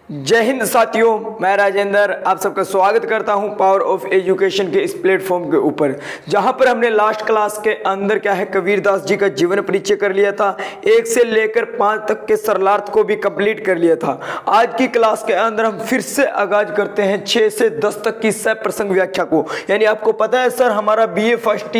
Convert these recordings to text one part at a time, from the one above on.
जय हिंद साथियों, मैं राजेंद्र आप सबका स्वागत करता हूं पावर ऑफ एजुकेशन के इस प्लेटफॉर्म के ऊपर, जहां पर हमने लास्ट क्लास के अंदर क्या है कबीरदास जी का जीवन परिचय कर लिया था। 1 से लेकर 5 तक के सरलार्थ को भी कंप्लीट कर लिया था। आज की क्लास के अंदर हम फिर से आगाज करते हैं 6 से 10 तक की सह प्रसंग व्याख्या को। यानी आपको पता है सर, हमारा BA first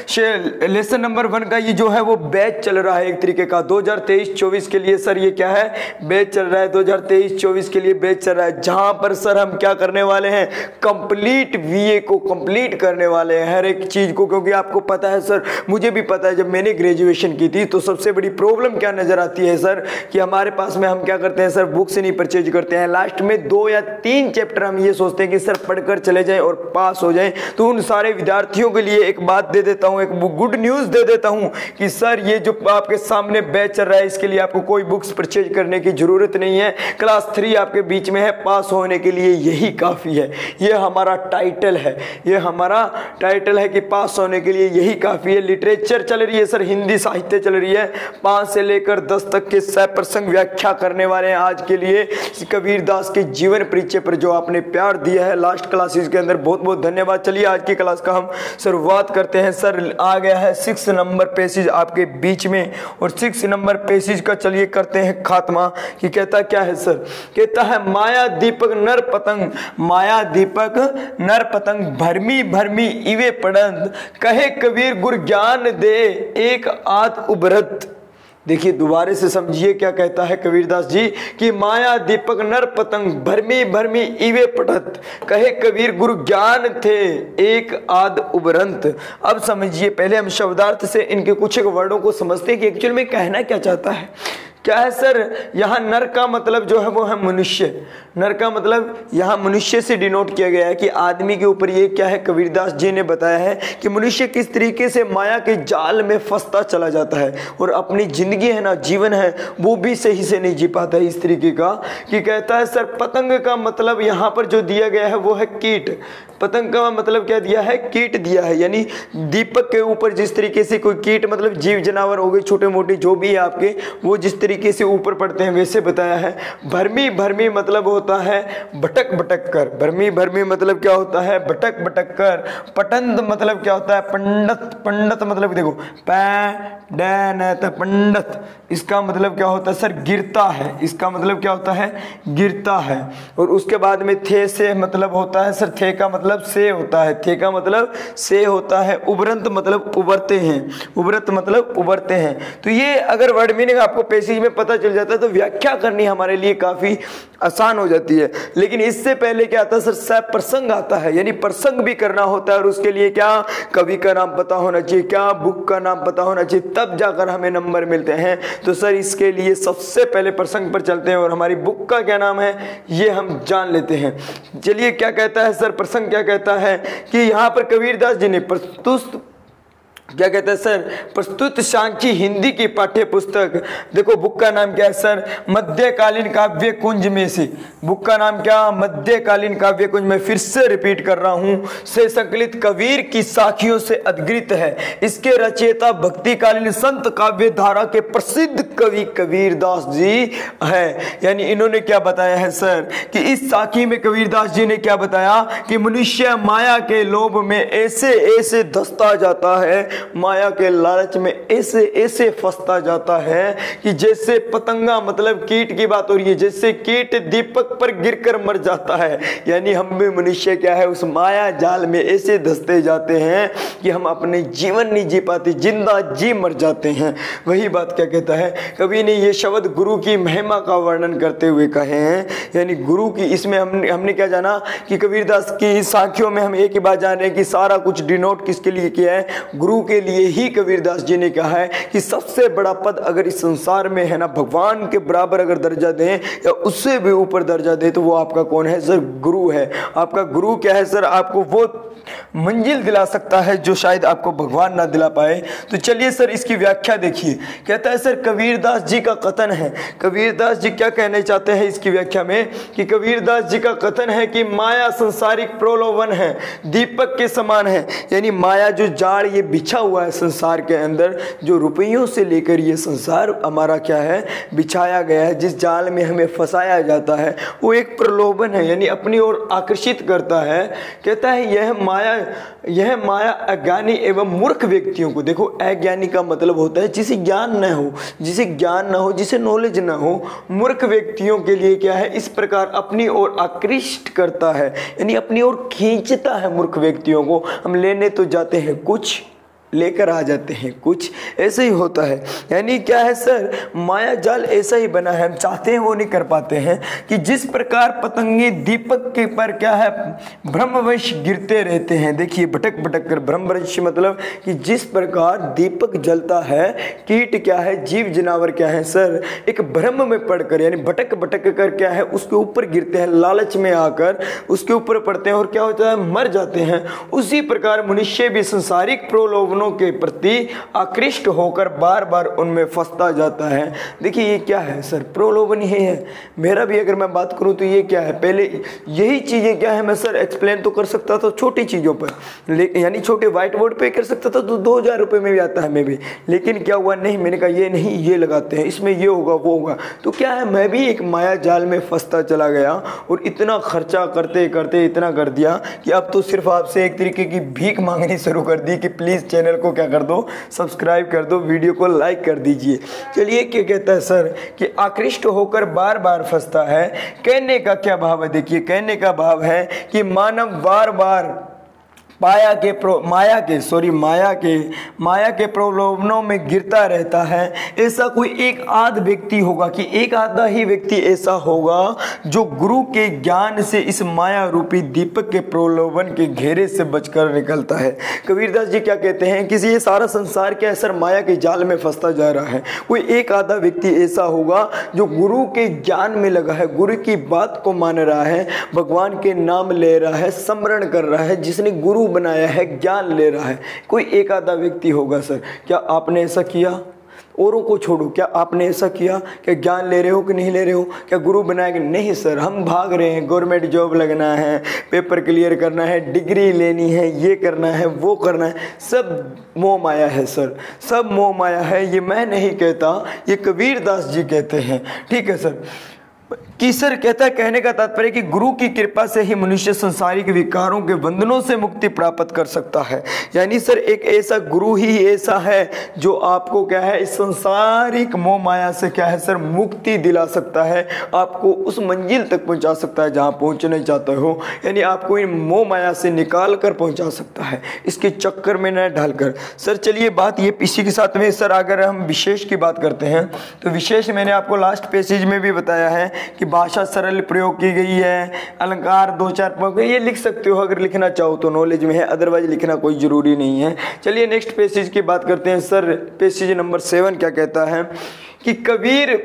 year lesson number 1 का ये जो है वो बैच चल रहा है एक तरीके का 2023-24 के लिए। सर ये क्या है, बैच चल रहा है 2023-24 के लिए बैच चल रहा है, जहां पर सर हम क्या करने वाले हैं, कंप्लीट वीए को कंप्लीट करने वाले हैं, हर एक चीज को। क्योंकि आपको पता है सर, मुझे भी पता है, जब मैंने ग्रेजुएशन की थी तो सबसे बड़ी प्रॉब्लम क्या नजर आती है सर, कि हमारे पास में हम क्या करते हैं सर, बुक से नहीं परचेज करते हैं। लास्ट में 2 या 3 चैप्टर हम ये सोचते हैं कि सर पढ़कर चले जाएं और पास हो जाएं। तो उन सारे विद्यार्थियों के लिए एक बात दे देता हूं, एक गुड न्यूज दे देता हूं कि सर ये जो आपके सामने बैच चल रहा है, इसके लिए आपको कोई बुक्स परचेज करने की जरूरत नहीं है। क्लास 3 आपके बीच में है, पास होने के लिए यही काफी है। ये हमारा टाइटल है, ये हमारा टाइटल है कि पास होने के लिए यही काफी है। लिटरेचर चल रही है सर, हिंदी साहित्य चल रही है। 5 से लेकर 10 तक के सह प्रसंग व्याख्या करने वाले हैं आज के लिए कबीरदास के जीवन परिचय पर, जो आपने प्यार दिया है लास्ट क्लासेस के अंदर, बहुत बहुत धन्यवाद। चलिए आज की क्लास का हम शुरुआत करते हैं। सर आ गया है 6 नंबर पेसेज आपके बीच में, और 6 नंबर पेसेज का चलिए करते हैं खात्मा। कि कहता क्या है सर, कहता है माया दीपक नर पतंग, माया दीपक नर पतंग भरमी भरमी इवे पड़ंद, कहे कबीर गुर ज्ञान दे एक आद उबरत। देखिए दोबारा से समझिए क्या कहता है कबीरदास जी, कि माया दीपक नर पतंग भरमी भरमी इवे पड़त, कहे कबीर गुरु ज्ञान थे एक आद उबरंत। अब समझिए, पहले हम शब्दार्थ से इनके कुछ एक वर्डों को समझते हैं कि एक्चुअल में कहना क्या चाहता है। क्या है सर, यहाँ नर का मतलब जो है वो है मनुष्य। नर का मतलब यहाँ मनुष्य से डिनोट किया गया है कि आदमी के ऊपर ये क्या है, कबीरदास जी ने बताया है कि मनुष्य किस तरीके से माया के जाल में फंसता चला जाता है और अपनी जिंदगी है ना, जीवन है, वो भी सही से नहीं जी पाता है इस तरीके का। कि कहता है सर पतंग का मतलब यहाँ पर जो दिया गया है वो है कीट। पतंग का मतलब क्या दिया है, कीट दिया है। यानी दीपक के ऊपर जिस तरीके से कोई कीट मतलब जीव जनावर हो गए, छोटे मोटे जो भी है आपके, वो जिस तरीके से ऊपर पड़ते हैं वैसे बताया है। भरमी भरमी मतलब होता है भटक भटक कर, भरमी भरमी मतलब क्या होता है, भटक भटक कर। पटंद मतलब क्या होता है, पंडित, पंडित मतलब देखो पंडित, इसका मतलब क्या होता है सर, गिरता है। इसका मतलब क्या होता है, गिरता है। और उसके बाद में थे से मतलब होता है सर, थे का मतलब से होता है, थे का मतलब से होता है। उबरंत मतलब उबरते हैं, उबरत मतलब उबरते हैं। तो ये अगर वर्ड मीनिंग आपको पैसेज में पता चल जाता है तो व्याख्या करनी हमारे लिए काफी आसान हो जाती है। लेकिन इससे पहले क्या आता है सर, सह प्रसंग आता है, यानी प्रसंग भी करना होता है। और उसके लिए क्या, कवि का नाम पता होना चाहिए, क्या बुक का नाम पता होना चाहिए, तब जाकर हमें नंबर मिलते हैं। तो सर इसके लिए सबसे पहले प्रसंग पर चलते हैं और हमारी बुक का क्या नाम है ये हम जान लेते हैं। चलिए क्या कहता है सर, प्रसंग क्या कहता है कि यहाँ पर कबीरदास जी ने प्रस्तुत क्या कहते हैं सर, प्रस्तुत सांची हिंदी की पाठ्य पुस्तक, देखो बुक का नाम क्या है सर, मध्यकालीन काव्य कुंज में से। बुक का नाम क्या, मध्यकालीन काव्य कुंज में। फिर से रिपीट कर रहा हूं, से संकलित कबीर की साखियों से अद्गृत है। इसके रचयिता भक्तिकालीन संत काव्य धारा के प्रसिद्ध कवि कबीरदास जी है। यानी इन्होंने क्या बताया है सर, कि इस साखी में कबीरदास जी ने क्या बताया कि मनुष्य माया के लोभ में ऐसे ऐसे धंसता जाता है, माया के लालच में ऐसे ऐसे फंसता जाता है कि जैसे पतंगा मतलब कीट की बात हो रही है, जैसे कीट दीपक पर गिरकर मर जाता है। यानी हम भी मनुष्य क्या है, उस माया जाल में ऐसे धंसते जाते हैं कि हम अपने जीवन नहीं जी पाते, जिंदा जी मर जाते हैं। वही बात क्या कहता है कवि ने, ये शब्द गुरु की महिमा का वर्णन करते हुए कहे हैं। यानी गुरु की, इसमें हमने क्या जाना कि कबीरदास की साखियों में हम एक ही बात जान रहे हैं कि सारा कुछ डिनोट किसके लिए किया है, गुरु के लिए ही। कबीरदास जी ने कहा है कि सबसे बड़ा पद अगर इस संसार में है ना, भगवान के बराबर अगर दर्जा दें या उससे भी ऊपर दर्जा दें, तो वो आपका कौन है सर, गुरु है। आपका गुरु क्या है सर, आपको वो मंजिल दिला सकता है जो शायद आपको भगवान ना दिला पाए। तो चलिए सर इसकी व्याख्या देखिए। कहता है सर कबीरदास जी का कथन है, कबीरदास जी क्या कहना चाहते हैं इसकी व्याख्या में कि कबीरदास जी का कथन है कि माया संसारिक प्रलोभन है, दीपक के समान है। यानी माया जो जाड़ ये बिछा हुआ है संसार के अंदर, जो रुपयों से लेकर ये संसार हमारा क्या है बिछाया गया है, जिस जाल में हमें फंसाया जाता है, वो एक प्रलोभन है, यानी अपनी ओर आकर्षित करता है। कहता है यह माया अज्ञानी एवं मूर्ख व्यक्तियों को, देखो अज्ञानी का मतलब होता है जिसे ज्ञान न हो, जिसे नॉलेज न हो, मूर्ख व्यक्तियों के लिए क्या है इस प्रकार अपनी ओर आकृष्ट करता है, यानी अपनी ओर खींचता है। मूर्ख व्यक्तियों को हम लेने तो जाते हैं कुछ, लेकर आ जाते हैं कुछ, ऐसे ही होता है। यानी क्या है सर माया जाल ऐसा ही बना है, हम चाहते हैं वो नहीं कर पाते हैं कि जिस प्रकार पतंगे दीपक के पर क्या है ब्रह्मवश गिरते रहते हैं। देखिए भटक भटक कर, ब्रह्मवश मतलब कि जिस प्रकार दीपक जलता है, कीट क्या है जीव जनावर क्या है सर एक भ्रम में पड़कर यानी भटक भटक कर क्या है उसके ऊपर गिरते हैं, लालच में आकर उसके ऊपर पड़ते हैं और क्या होता है मर जाते हैं। उसी प्रकार मनुष्य भी संसारिक प्रलोभन के प्रति आकृष्ट होकर बार बार उनमें फंसता जाता है। देखिए ये क्या है सर प्रलोभन ही है। मेरा भी अगर मैं बात करूं तो ये क्या है, पहले यही चीजें क्या है मैं सर एक्सप्लेन तो कर सकता था छोटी चीजों पर, यानी छोटे व्हाइट बोर्ड पे कर सकता था तो 2000 रुपये में भी आता है मैं भी, लेकिन क्या हुआ नहीं, मैंने कहा ये नहीं ये लगाते हैं, इसमें ये होगा वो होगा, तो क्या है मैं भी एक माया जाल में फंसता चला गया और इतना खर्चा करते करते इतना कर दिया कि अब तो सिर्फ आपसे एक तरीके की भीख मांगनी शुरू कर दी कि प्लीज चैनल को क्या कर दो सब्सक्राइब कर दो, वीडियो को लाइक कर दीजिए। चलिए क्या कहता है सर कि आकृष्ट होकर बार बार फंसता है। कहने का क्या भाव है, देखिए कहने का भाव है कि मानव बार बार माया के प्रलोभनों में गिरता रहता है। ऐसा कोई एक आध व्यक्ति होगा कि एक आधा ही व्यक्ति ऐसा होगा जो गुरु के ज्ञान से इस माया रूपी दीपक के प्रलोभन के घेरे से बचकर निकलता है। कबीरदास जी क्या कहते हैं कि ये सारा संसार क्या है सर माया के जाल में फंसता जा रहा है। कोई एक आधा व्यक्ति ऐसा होगा जो गुरु के ज्ञान में लगा है, गुरु की बात को मान रहा है, भगवान के नाम ले रहा है, स्मरण कर रहा है, जिसने गुरु बनाया है, ज्ञान ले रहा है। कोई एक आधा व्यक्ति होगा सर। क्या आपने ऐसा किया? औरों को छोड़ो, क्या आपने ऐसा किया? क्या ज्ञान ले रहे हो कि नहीं ले रहे हो? क्या गुरु बनाया कि नहीं? सर हम भाग रहे हैं, गवर्नमेंट जॉब लगना है, पेपर क्लियर करना है, डिग्री लेनी है, ये करना है वो करना है, सब मोह माया है सर, सब मोह माया है। ये मैं नहीं कहता, ये कबीरदास जी कहते हैं। ठीक है सर कि सर कहता है कहने का तात्पर्य कि गुरु की कृपा से ही मनुष्य संसारिक विकारों के बंधनों से मुक्ति प्राप्त कर सकता है। यानी सर एक ऐसा गुरु ही ऐसा है जो आपको क्या है इस संसारिक मोह माया से क्या है सर मुक्ति दिला सकता है, आपको उस मंजिल तक पहुंचा सकता है जहां पहुंचना चाहते हो, यानी आपको इन मोह माया से निकाल कर पहुंचा सकता है, इसके चक्कर में न ढलकर। सर चलिए बात ये इसी के साथ में सर अगर हम विशेष की बात करते हैं तो विशेष मैंने आपको लास्ट पेसेज में भी बताया है कि भाषा सरल प्रयोग की गई है, अलंकार 2-4 पंक्ति ये लिख सकते हो अगर लिखना चाहो तो, नॉलेज में है, अदरवाइज लिखना कोई जरूरी नहीं है। चलिए नेक्स्ट पेसेज की बात करते हैं सर। पेसेज नंबर 7 क्या कहता है कि कबीर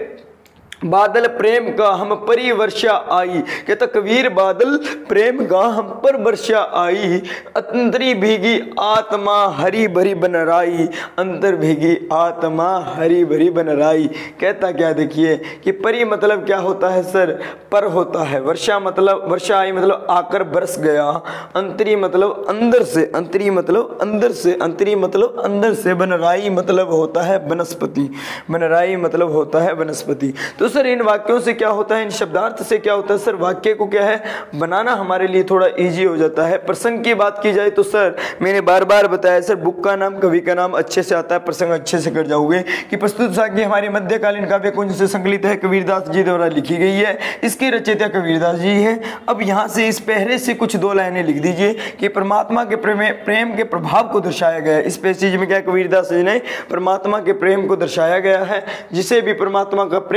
बादल प्रेम का हम परी वर्षा आई। कहता कबीर बादल प्रेम का हम पर वर्षा आई, अंतरी भीगी आत्मा हरी भरी बन राई, अंतर भीगी आत्मा हरी भरी बन राई। कहता क्या देखिए कि परी मतलब क्या होता है सर, पर होता है, वर्षा मतलब वर्षा आई मतलब आकर बरस गया, अंतरी मतलब अंदर से, अंतरी मतलब अंदर से, अंतरी मतलब अंदर से, बन राई मतलब होता है वनस्पति, बन राई मतलब होता है वनस्पति। तो सर इन वाक्यों से क्या होता है, इन शब्दार्थ से क्या होता है सर, वाक्य को क्या है बनाना हमारे लिए थोड़ा इजी हो जाता है। प्रसंग की बात की जाए तो सर मैंने बार बार बताया सर बुक का नाम कवि का नाम अच्छे से आता है, प्रसंग अच्छे से कर जाओगे कि प्रस्तुत साखी हमारी मध्यकालीन काव्य कुंज से संकलित है, कबीरदास जी द्वारा लिखी गई है, इसकी रचयिता कबीरदास जी है। अब यहाँ से इस पहले से कुछ 2 लाइनें लिख दीजिए कि परमात्मा के प्रेम के प्रभाव को दर्शाया गया है। इस पैसेज में क्या कबीरदास जी ने परमात्मा के प्रेम को दर्शाया गया है, जिसे भी परमात्मा का प्रेम मिल जाता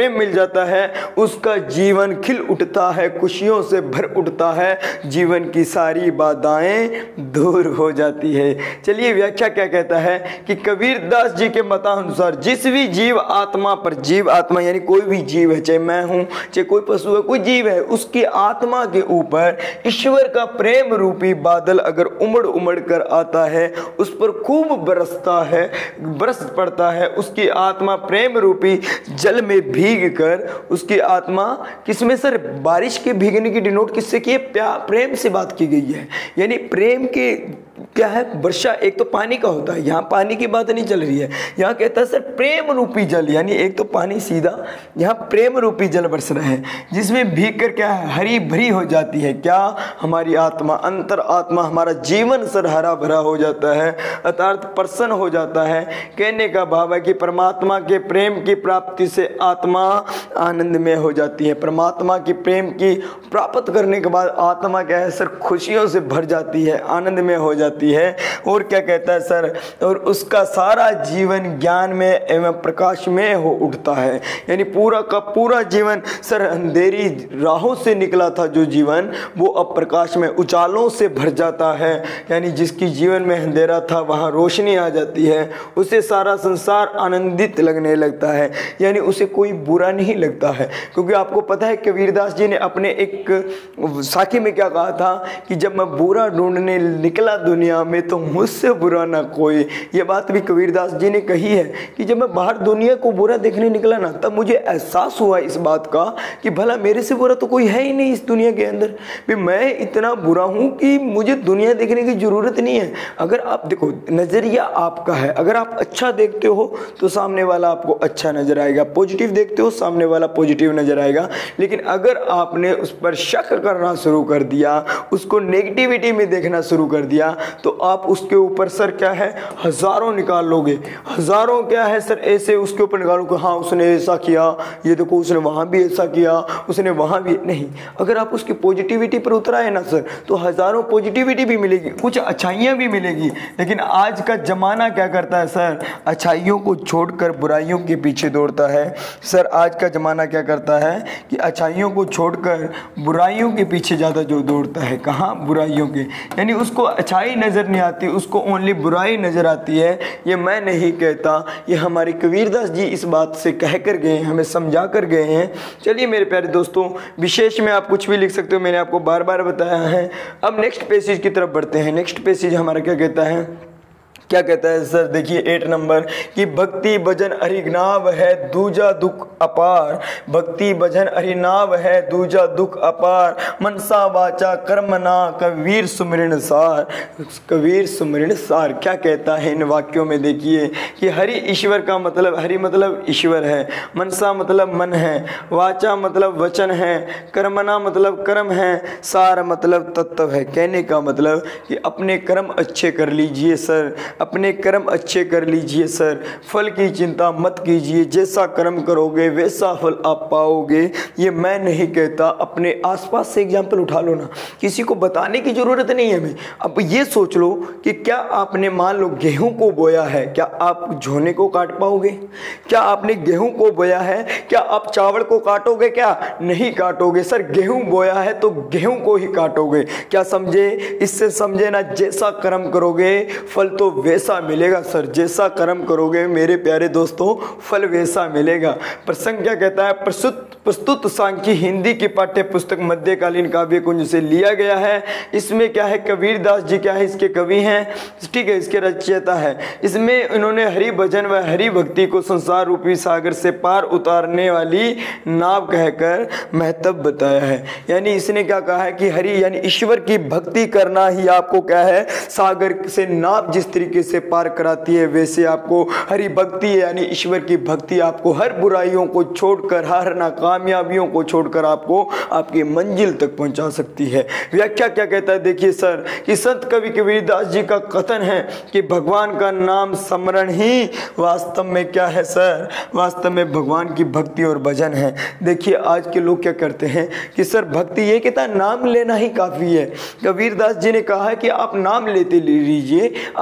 जाता है, उसका जीवन खिल उठता है, खुशियों से भर उठता है, जीवन की सारी बाधाएं दूर हो जाती है। चलिए व्याख्या क्या कहता है कि कबीरदास जी के मतानुसार जिस भी जीव आत्मा पर, जीव आत्मा यानी कोई भी जीव है, चाहे मैं हूं, चाहे कोई पशु है, कोई जीव है, उसकी आत्मा के ऊपर ईश्वर का प्रेम रूपी बादल अगर उमड़ उमड़ कर आता है, उस पर खूब बरसता है, बरस पड़ता है, उसकी आत्मा प्रेम रूपी जल में भीग कर, उसकी आत्मा किसमें सर, बारिश के भीगने की डिनोट किससे की है, प्रेम से बात की गई है। यानी प्रेम के क्या है, वर्षा एक तो पानी का होता है, यहाँ पानी की बात नहीं चल रही है, यहाँ कहता है सर प्रेम रूपी जल, यानी एक तो पानी सीधा, यहाँ प्रेम रूपी जल बरस रहा है, जिसमें भीग कर क्या है, हरी भरी हो जाती है, क्या हमारी आत्मा, अंतर आत्मा, हमारा जीवन सर हरा भरा हो जाता है, अर्थात प्रसन्न हो जाता है। कहने का भाव है कि परमात्मा के प्रेम की प्राप्ति से आत्मा आनंद में हो जाती है, परमात्मा की प्रेम की प्राप्त करने के बाद आत्मा क्या है सर, खुशियों से भर जाती है, आनंद में हो जाती है। और क्या कहता है सर, और उसका सारा जीवन ज्ञान में एवं प्रकाश में हो उठता है, यानी पूरा का पूरा जीवन सर अंधेरी राहों से निकला था जो जीवन, वो अब प्रकाश में, उजालों से भर जाता है, यानी जिसकी जीवन में अंधेरा था वहाँ रोशनी आ जाती है, उसे सारा संसार आनंदित लगने लगता है, यानी उसे कोई बुरा नहीं लगता है। क्योंकि आपको पता है कबीरदास जी ने अपने एक साखी में क्या कहा था कि जब मैं बुरा ढूंढने निकला दुनिया में तो मुझसे बुरा ना कोई, ये बात भी कबीरदास जी ने कही है कि जब मैं बाहर दुनिया को बुरा देखने निकला ना, तब मुझे एहसास हुआ इस बात का कि भला मेरे से बुरा तो कोई है ही नहीं इस दुनिया के अंदर, भी मैं इतना बुरा हूं कि मुझे दुनिया देखने की जरूरत नहीं है। अगर आप देखो, नजरिया आपका है, अगर आप अच्छा देखते हो तो सामने वाला आपको अच्छा नजर आएगा, पॉजिटिव देखते हो सामने वाला पॉजिटिव नजर आएगा, लेकिन अगर आपने उस पर शक करना शुरू कर दिया, उसको नेगेटिविटी में देखना शुरू कर दिया, तो आप उसके ऊपर सर क्या है, हजारों निकाल लोगे, हजारों क्या है सर ऐसे उसके ऊपर निकालोगे, हाँ उसने ऐसा किया, ये देखो उसने वहाँ भी ऐसा किया, उसने वहाँ भी नहीं। अगर आप उसकी पॉजिटिविटी पर उतर आए ना सर, तो हजारों पॉजिटिविटी भी मिलेगी, कुछ अच्छाइयाँ भी मिलेगी। लेकिन आज का जमाना क्या करता है सर, अच्छाइयों को छोड़कर बुराइयों के पीछे दौड़ता है। सर आज का जमाना क्या करता है कि अच्छाइयों को छोड़कर बुराइयों के पीछे ज़्यादा जो दौड़ता है, कहाँ, बुराइयों के, यानी उसको अच्छाई नज़र नहीं आती, उसको ओनली बुराई नज़र आती है। ये मैं नहीं कहता, ये हमारे कबीरदास जी इस बात से कह कर गए हैं, हमें समझा कर गए हैं। चलिए मेरे प्यारे दोस्तों, विशेष में आप कुछ भी लिख सकते हो, मैंने आपको बार बार बताया है। अब नेक्स्ट पैसेज की तरफ बढ़ते हैं। नेक्स्ट पैसेज हमारा क्या कहता है, क्या कहता है सर, देखिए 8 नंबर कि भक्ति भजन हरिनाव है दूजा दुख अपार, भक्ति भजन हरिनाव है दूजा दुख अपार, मनसा वाचा कर्मना कबीर सुमिरन सार, कबीर सुमिरन सार। क्या कहता है इन वाक्यों में, देखिए कि हरि ईश्वर का मतलब, हरि मतलब ईश्वर है, मनसा मतलब मन है, वाचा मतलब वचन है, कर्मना मतलब कर्म है, सार मतलब तत्व है। कहने का मतलब कि अपने कर्म अच्छे कर लीजिए सर, अपने कर्म अच्छे कर लीजिए सर, फल की चिंता मत कीजिए, जैसा कर्म करोगे वैसा फल आप पाओगे। ये मैं नहीं कहता, अपने आसपास से एग्जाम्पल उठा लो ना, किसी को बताने की जरूरत नहीं है हमें। अब ये सोच लो कि क्या आपने मान लो गेहूं को बोया है, क्या आप झोने को काट पाओगे? क्या आपने गेहूं को बोया है, क्या आप चावल को काटोगे? क्या नहीं काटोगे सर, गेहूं बोया है तो गेहूं को ही काटोगे। क्या समझे? इससे समझे ना, जैसा कर्म करोगे फल तो वैसा मिलेगा सर, जैसा कर्म करोगे मेरे प्यारे दोस्तों फल वैसा मिलेगा। प्रसंग क्या कहता है, प्रस्तुत सांख्य हिंदी की पाठ्य पुस्तक मध्यकालीन काव्य कुंज से लिया गया है। इसमें क्या है, कबीरदास जी क्या है, इसके कवि हैं, ठीक है, इसके रचयिता है। इसमें इन्होंने हरि भजन व हरि भक्ति को संसार रूपी सागर से पार उतारने वाली नाव कहकर महत्व बताया है। यानी इसने क्या कहा है कि हरि यानी ईश्वर की भक्ति करना ही आपको क्या है, सागर से नाव जिस तरीके से पार कराती है, वैसे आपको हरि भक्ति यानी ईश्वर की भक्ति आपको हर बुराइयों को छोड़कर, हर नाकामयाबियों को छोड़कर आपको आपकी मंजिल तक पहुंचा सकती है। व्याख्या क्या कहता है, देखिए सर कि संत कवि कबीरदास जी का कथन है कि भगवान का नाम स्मरण ही वास्तव में क्या है सर, वास्तव में भगवान की भक्ति और भजन है। देखिए आज के लोग क्या करते हैं कि सर भक्ति ये कहता है नाम लेना ही काफी है। कबीरदास जी ने कहा है कि आप नाम लेते लीजिए, आप स्मरण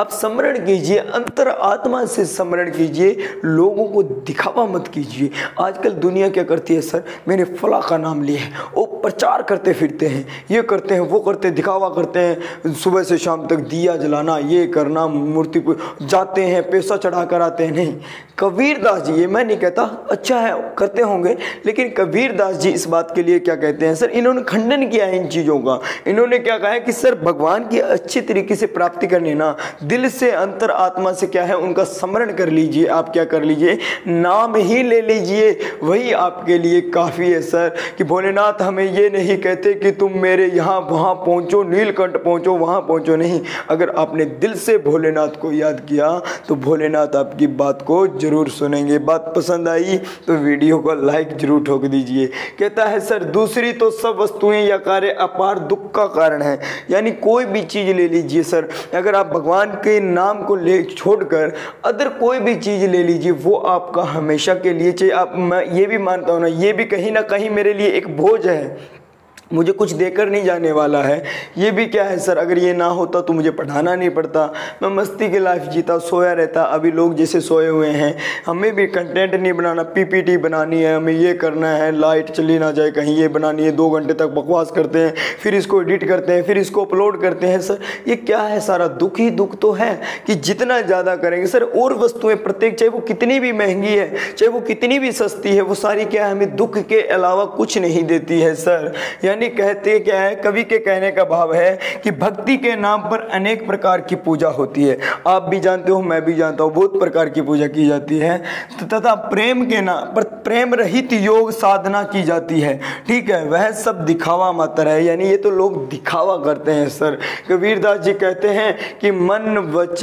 स्मरण कीजिए, अंतर आत्मा से स्मरण कीजिए, लोगों को दिखावा मत कीजिए। आजकल दुनिया क्या करती है सर, मैंने फला का नाम लिया है, वो प्रचार करते फिरते हैं, ये करते हैं वो करते हैं, दिखावा करते हैं, सुबह से शाम तक दिया जलाना, ये करना, मूर्ति को जाते हैं, पैसा चढ़ा कर आते हैं। नहीं, कबीरदास जी, ये मैं नहीं कहता अच्छा है करते होंगे, लेकिन कबीरदास जी इस बात के लिए क्या कहते हैं सर, इन्होंने खंडन किया है इन चीज़ों का। इन्होंने क्या कहा है कि सर भगवान की अच्छी तरीके से प्राप्ति करनी ना, दिल से अंतर आत्मा से क्या है उनका स्मरण कर लीजिए। आप क्या कर लीजिए, नाम ही ले लीजिए, वही आपके लिए काफ़ी है सर। कि भोलेनाथ हमें ये नहीं कहते कि तुम मेरे यहाँ वहाँ पहुँचो, नीलकंठ पहुँचो, वहाँ पहुँचो, नहीं। अगर आपने दिल से भोलेनाथ को याद किया तो भोलेनाथ आपकी बात को जरूर सुनेंगे। बात पसंद आई तो वीडियो को लाइक जरूर ठोक दीजिए। कहता है सर दूसरी तो सब वस्तुएं या कार्य अपार दुख का कारण है। यानी कोई भी चीज़ ले लीजिए सर, अगर आप भगवान के नाम को ले छोड़कर अदर कोई भी चीज़ ले लीजिए, वो आपका हमेशा के लिए चाहिए। आप, मैं ये भी मानता हूँ ना, ये भी कहीं ना कहीं मेरे लिए एक बोझ है, मुझे कुछ देकर नहीं जाने वाला है। ये भी क्या है सर, अगर ये ना होता तो मुझे पढ़ाना नहीं पड़ता, मैं मस्ती की लाइफ जीता, सोया रहता। अभी लोग जैसे सोए हुए हैं, हमें भी कंटेंट नहीं बनाना, पीपीटी बनानी है, हमें ये करना है, लाइट चली ना जाए कहीं, ये बनानी है, 2 घंटे तक बकवास करते हैं, फिर इसको एडिट करते हैं, फिर इसको अपलोड करते हैं। सर ये क्या है, सारा दुख ही दुख तो है कि जितना ज़्यादा करेंगे सर। और वस्तुएँ प्रत्येक, चाहे वो कितनी भी महंगी है, चाहे वो कितनी भी सस्ती है, वो सारी क्या है, हमें दुख के अलावा कुछ नहीं देती है सर। यानी कहते क्या है, कवि के कहने का भाव है कि भक्ति के नाम पर अनेक प्रकार की पूजा होती है। आप भी जानते हो, मैं भी जानता हूँ, बहुत प्रकार की पूजा की जाती है, तथा प्रेम के नाम पर प्रेम रहित योग साधना की जाती है। ठीक है, वह सब दिखावा मात्र है। यानी ये तो लोग दिखावा करते हैं सर। कबीरदास जी कहते हैं कि मन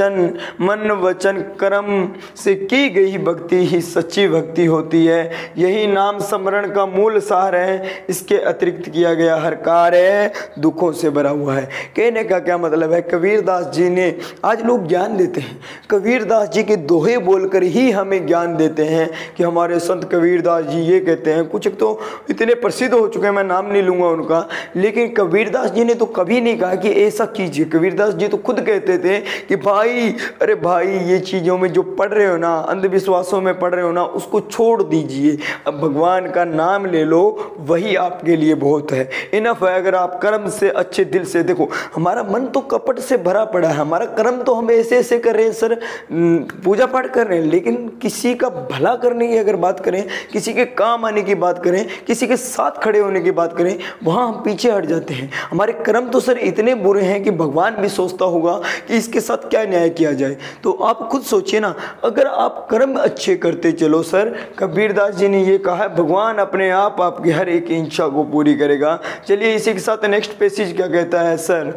वचन कर्म से की गई भक्ति ही सच्ची भक्ति होती है। यही नाम स्मरण का मूल सार है। इसके अतिरिक्त किया गया हर कार्य दुखों से भरा हुआ है। कहने का क्या मतलब है, कबीरदास जी ने, आज लोग ज्ञान देते हैं, कबीरदास जी के दोहे बोलकर ही हमें ज्ञान देते हैं कि हमारे संत कबीरदास जी ये कहते हैं। कुछ तो इतने प्रसिद्ध हो चुके हैं, मैं नाम नहीं लूँगा उनका, लेकिन कबीरदास जी ने तो कभी नहीं कहा कि ऐसा कीजिए। कबीरदास जी तो खुद कहते थे कि भाई, अरे भाई, ये चीज़ों में जो पढ़ रहे हो ना, अंधविश्वासों में पढ़ रहे हो ना, उसको छोड़ दीजिए, अब भगवान का नाम ले लो, वही आपके लिए बहुत है, इनफ है। अगर आप कर्म से, अच्छे दिल से, देखो हमारा मन तो कपट से भरा पड़ा है, हमारा कर्म तो हम ऐसे ऐसे कर रहे हैं सर, पूजा पाठ कर रहे हैं, लेकिन किसी का भला करने की अगर बात करें, किसी के काम आने की बात करें, किसी के साथ खड़े होने की बात करें, वहाँ हम पीछे हट जाते हैं। हमारे कर्म तो सर इतने बुरे हैं कि भगवान भी सोचता होगा कि इसके साथ क्या न्याय किया जाए। तो आप खुद सोचिए ना, अगर आप कर्म अच्छे करते चलो सर, कबीरदास जी ने ये कहा है, भगवान अपने आप आपकी हर एक इच्छा को पूरी करेगा। चलिए इसी के साथ नेक्स्ट पैसेज क्या कहता है सर,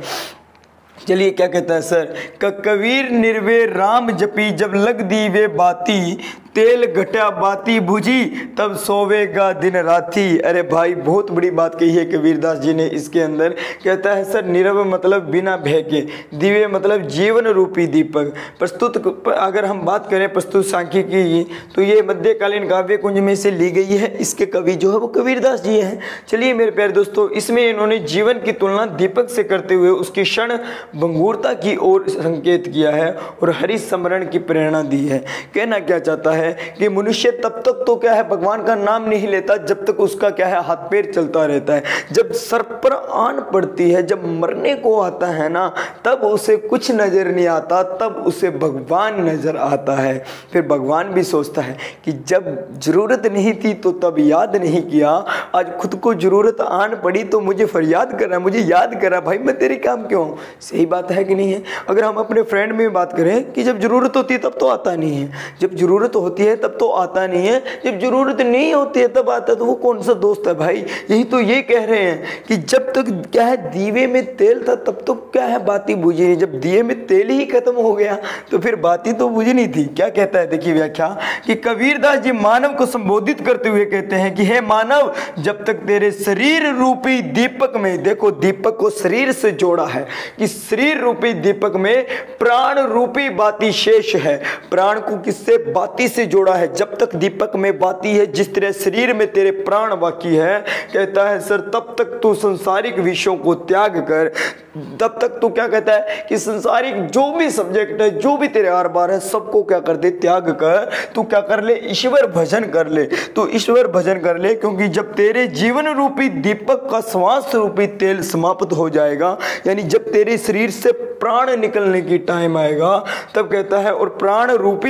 चलिए क्या कहता है सर, कबीर निर्वे राम जपी, जब लग दीवे बाती, तेल घटा बाती बुझी, तब सोवेगा दिन राती। अरे भाई, बहुत बड़ी बात कही है कबीरदास जी ने इसके अंदर। कहता है सर, नीरव मतलब बिना भय के, दिव्य मतलब जीवन रूपी दीपक। प्रस्तुत अगर हम बात करें प्रस्तुत सांख्यिकी की, तो ये मध्यकालीन काव्य कुंज में से ली गई है। इसके कवि जो है वो कबीरदास जी हैं। चलिए मेरे प्यारे दोस्तों, इसमें इन्होंने जीवन की तुलना दीपक से करते हुए उसकी क्षण भंगुरता की ओर संकेत किया है और हरि स्मरण की प्रेरणा दी है। कहना क्या चाहता है कि मनुष्य तब तक तो क्या है, भगवान का नाम नहीं लेता जब तक उसका क्या है, हाथ पैर चलता रहता है। जब सर पर आन पड़ती है, जब मरने को आता है ना, तब उसे कुछ नजर नहीं आता, तब उसे भगवान नजर आता है। फिर भगवान भी सोचता है कि जब जरूरत नहीं थी तो तब याद नहीं किया, आज खुद को जरूरत आन पड़ी तो मुझे फरियाद कर रहा है, मुझे याद कर रहा है, भाई मैं तेरे काम क्यों हूँ। सही बात है कि नहीं है। अगर हम अपने फ्रेंड में बात करें कि जब जरूरत होती है तब तो आता नहीं है, जब जरूरत होती है तब तो आता नहीं है, जब जरूरत नहीं होती है तब आता है, तो वो कौन सा दोस्त है भाई। यही तो ये कह रहे हैं कि जब तक क्या है दीवे में तेल था तब तो क्या है बाती बुझी नहीं, जब दिए में तेल ही खत्म हो गया तो फिर बाती तो बुझी नहीं थी। क्या कहता है, देखिए व्याख्या कि कबीरदास जी मानव को संबोधित करते हुए कहते हैं कि हे मानव, जब तक तेरे शरीर रूपी दीपक में, देखो दीपक को शरीर से जोड़ा है कि शरीर रूपी दीपक में प्राण रूपी बाती शेष है। प्राण को किससे, बाती से जोड़ा है। जब तक दीपक में बाती है, जिस तरह शरीर में तेरे प्राण बाकी है, कहता है सर, तब तक तू संसारिक विषयों को त्याग कर तब तक तू क्या कहता है कि संसारिक जो भी सब्जेक्ट है, जो भी तेरे आर बार है, सबको क्या कर दे, त्याग कर। तू क्या कर ले, ईश्वर भजन कर ले। तू ईश्वर भजन कर ले, क्योंकि जब तेरे जीवन रूपी दीपक का श्वास रूपी तेल समाप्त हो जाएगा, यानी जब तेरे शरीर से प्राण निकलने की टाइम आएगा, तब कहता है और प्राण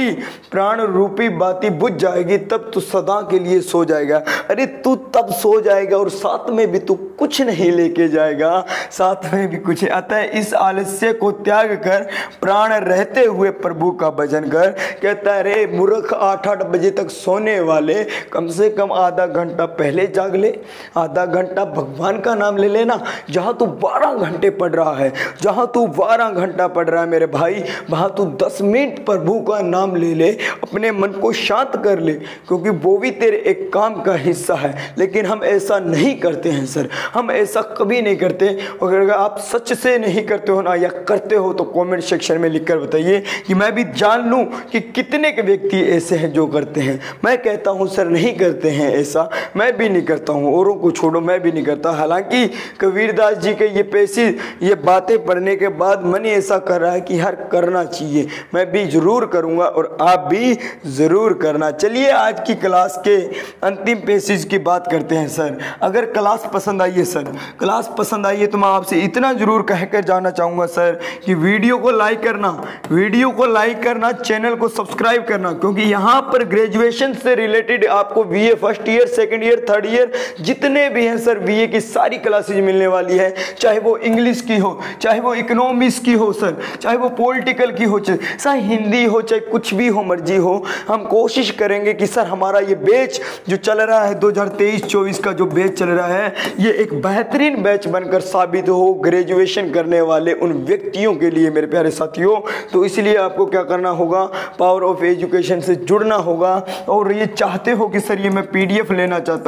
रूपी बाती बुझ जाएगी, तब तू सदा के लिए सो जाएगा। अरे तू तब सो जाएगा और साथ में भी तू कुछ नहीं लेके जाएगा, साथ में भी कुछ। अतः इस आलस्य को त्याग कर प्राण रहते हुए प्रभु का भजन कर। कहता है रे मूर्ख, 8-8 बजे तक सोने वाले, कम से कम आधा घंटा पहले जाग ले, आधा घंटा भगवान का नाम ले लेना। जहाँ तू 12 घंटे पढ़ रहा है, जहाँ तू 12 घंटा पढ़ रहा है मेरे भाई, वहाँ तू 10 मिनट प्रभु का नाम ले ले, अपने मन को शांत कर ले, क्योंकि वो भी तेरे एक काम का हिस्सा है। लेकिन हम ऐसा नहीं करते हैं सर, हम ऐसा कभी नहीं करते। अगर आप सच से नहीं करते हो ना, या करते हो, तो कमेंट सेक्शन में लिखकर बताइए कि मैं भी जान लूं कि कितने के व्यक्ति ऐसे हैं जो करते हैं। मैं कहता हूं सर नहीं करते हैं ऐसा, मैं भी नहीं करता हूं, औरों को छोड़ो, मैं भी नहीं करता। हालांकि कबीरदास जी के ये बातें पढ़ने के बाद मन ऐसा कर रहा है कि यार करना चाहिए, मैं भी जरूर करूंगा और आप भी जरूर करना। चलिए आज की क्लास के अंतिम पेसेज की बात करते हैं सर। अगर क्लास पसंद आई है सर, क्लास पसंद आई है तो मैं आपसे इतना जरूर कहकर जाना चाहूँगा सर कि वीडियो को लाइक करना, चैनल को सब्सक्राइब करना, क्योंकि यहाँ पर ग्रेजुएशन से रिलेटेड आपको BA first year, second year, third year जितने भी हैं सर, बीए की सारी क्लासेज मिलने वाली है। चाहे वो इंग्लिश की हो, चाहे वो इकोनॉमिक्स की हो सर, चाहे वो पॉलिटिकल की हो, चाहे हिंदी हो, चाहे कुछ भी हो, मर्जी हो। हम कोशिश करेंगे कि सर हमारा ये बैच जो चल रहा है 2023-24 का जो बैच चल रहा है, ये एक बेहतरीन बैच बनकर साबित हो ग्रेजुएशन करने वाले उन व्यक्तियों के लिए मेरे प्यारे साथियों। तो इसलिए आपको क्या करना होगा, पावर ऑफ एजुकेशन से जुड़ना होगा। और ये चाहते हो कि सर ये मैं पीडीएफ लेना चाहता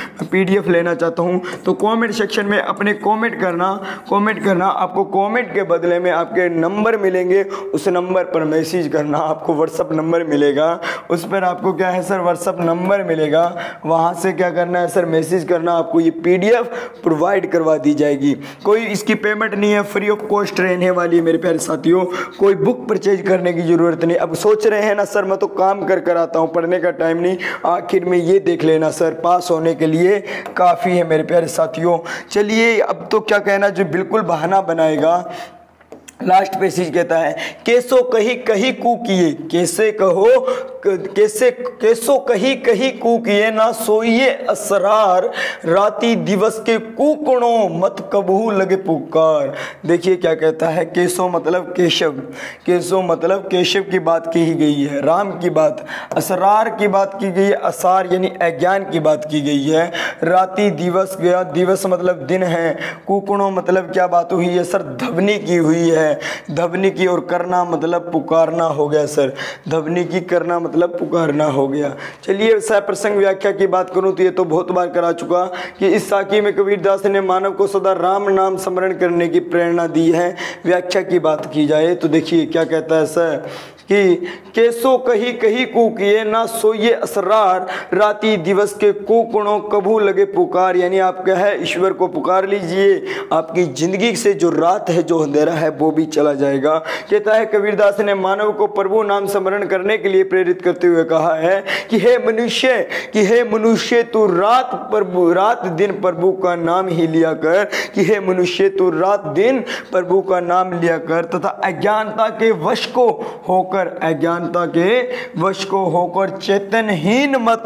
हूँ, तो कमेंट सेक्शन में अपने कमेंट करना। आपको कमेंट के बदले में आपके नंबर मिलेंगे, उस नंबर पर मैसेज करना। आपको व्हाट्सअप नंबर मिलेगा, उस पर आपको क्या है सर, व्हाट्सअप नंबर मिलेगा, वहाँ से क्या करना है सर, मैसेज करना। आपको ये पीडीएफ प्रोवाइड करवा दी जाएगी, कोई इसकी पेमेंट नहीं है, फ्री ऑफ कॉस्ट रहने वाली है मेरे प्यारे साथियों। कोई बुक परचेज करने की जरूरत नहीं। अब सोच रहे हैं ना सर मैं तो काम कर आता हूँ, पढ़ने का टाइम नहीं, आखिर में ये देख लेना सर, पास होने के लिए काफ़ी है मेरे प्यारे साथियों। चलिए अब तो क्या कहना जो बिल्कुल बहाना बनाएगा। लास्ट पैसेज कहता है, कैसो कही कही कू किए, कैसो कही कही कू किए, ना सोइए असरार, राती दिवस के कुकणों मत कबहू लगे पुकार। देखिए क्या कहता है, कैसो मतलब केशव की बात की ही गई है, राम की बात, असरार की बात की गई है, असार यानी अज्ञान की बात की गई है। राती दिवस गया, दिवस मतलब दिन है, कुकणों मतलब क्या बात हुई है सर, ध्वनि की हुई है, ध्वनि की, और करना मतलब पुकारना हो गया सर, ध्वनि की करना मतलब पुकारना हो गया। चलिए सप्रसंग व्याख्या की बात करूं तो ये तो बहुत बार करा चुका कि इस साखी में कबीरदास ने मानव को सदा राम नाम स्मरण करने की प्रेरणा दी है। व्याख्या की बात की जाए तो देखिए क्या कहता है सर कि कैसो कही कही कू किए, ना सोइए असरार, राती दिवस के कुकणों कबू लगे पुकार। यानी आप क्या है, ईश्वर को पुकार लीजिए, आपकी जिंदगी से जो रात है, जो अंधेरा है, वो भी चला जाएगा। कहता है कबीरदास ने मानव को प्रभु नाम स्मरण करने के लिए प्रेरित करते हुए कहा है कि हे मनुष्य तू रात दिन प्रभु का नाम ही लिया कर, कि हे मनुष्य तू रात दिन प्रभु का नाम लिया कर, तथा अज्ञानता के वश को होकर चेतनहीन मत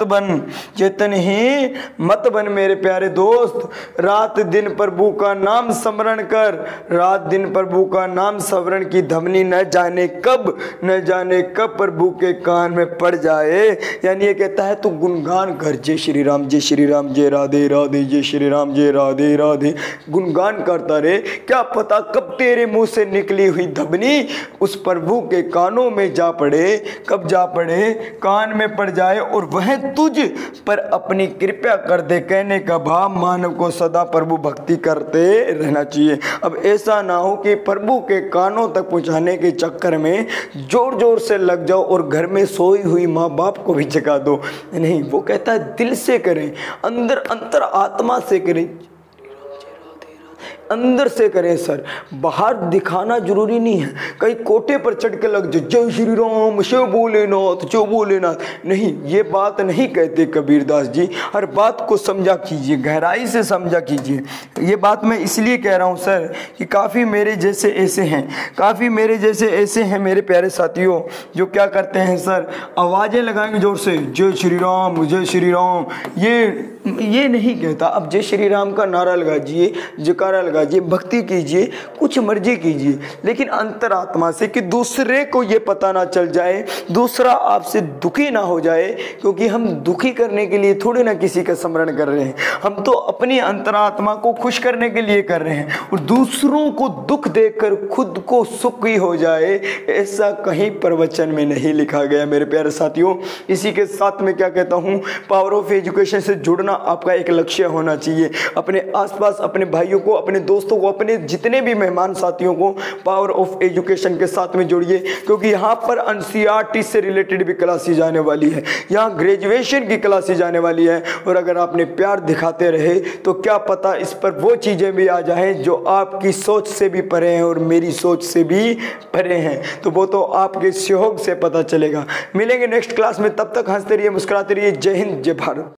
बन मेरे प्यारे दोस्त। रात दिन प्रभु का नाम स्मरण कर, रात दिन प्रभु का नाम स्मरण की ध्वनि न जाने कब प्रभु के कान में पड़ जाए। यानी ये कहता है तू गुणगान कर, जय श्री राम जय राधे राधे, जय श्री राम जय राधे राधे, गुणगान करता रहे। क्या पता कब तेरे मुंह से निकली हुई ध्वनि उस प्रभु के कानों में जा पड़े, कब जा पड़े, कान में पड़ जाए और वह तुझ पर अपनी कृपा कर दे। कहने का भाव मानव को सदा प्रभु भक्ति करते रहना चाहिए। अब ऐसा ना हो कि प्रभु के कानों तक पहुंचाने के चक्कर में जोर जोर से लग जाओ और घर में सोई हुई माँ बाप को भी जगा दो। नहीं, वो कहता है दिल से करें, अंदर अंतर आत्मा से करें। अंदर से करें सर, बाहर दिखाना जरूरी नहीं है। कहीं कोटे पर चढ़ के लग जाए जय श्री राम शिव भोलेनाथ जो भोलेनाथ, नहीं, ये बात नहीं कहते कबीरदास जी। हर बात को समझा कीजिए, गहराई से समझा कीजिए। ये बात मैं इसलिए कह रहा हूँ सर कि काफ़ी मेरे जैसे ऐसे हैं, काफ़ी मेरे जैसे ऐसे हैं मेरे प्यारे साथियों, जो क्या करते हैं सर, आवाज़ें लगाएंगे जोर से जय श्री राम जय श्री राम। ये नहीं कहता। अब जय श्री राम का नारा लगाइए, जयकारा लगाइए, भक्ति कीजिए, कुछ मर्जी कीजिए, लेकिन अंतरात्मा से, कि दूसरे को ये पता ना चल जाए, दूसरा आपसे दुखी ना हो जाए। क्योंकि हम दुखी करने के लिए थोड़े ना किसी का स्मरण कर रहे हैं, हम तो अपनी अंतरात्मा को खुश करने के लिए कर रहे हैं। और दूसरों को दुख देखकर खुद को सुखी हो जाए, ऐसा कहीं प्रवचन में नहीं लिखा गया मेरे प्यारे साथियों। इसी के साथ में क्या कहता हूँ, पावर ऑफ एजुकेशन से जुड़ना आपका एक लक्ष्य होना चाहिए। अपने आसपास अपने भाइयों को, अपने दोस्तों को, अपने जितने भी मेहमान साथियों को पावर ऑफ एजुकेशन के साथ में जोड़िए, क्योंकि यहाँ पर एनसीईआरटी से रिलेटेड भी क्लासेस जाने वाली है, यहाँ ग्रेजुएशन की क्लासेस जाने वाली है। और अगर आपने प्यार दिखाते रहे तो क्या पता इस पर वो चीज़ें भी आ जाएं जो आपकी सोच से भी परे हैं और मेरी सोच से भी परे हैं, तो वो तो आपके सहयोग से पता चलेगा। मिलेंगे नेक्स्ट क्लास में, तब तक हंसते रहिए, मुस्कुराते रहिए। जय हिंद, जय भारत।